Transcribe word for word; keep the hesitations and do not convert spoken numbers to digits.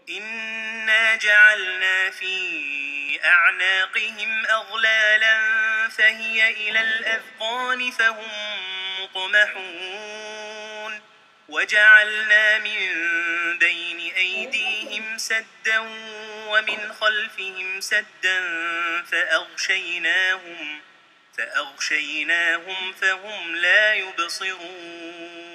إنا جعلنا في أعناقهم أغلالا فهي إلى الأذقان فهم مقمحون وجعلنا من بين أيديهم سدا ومن خلفهم سدا فأغشيناهم, فأغشيناهم فهم لا يبصرون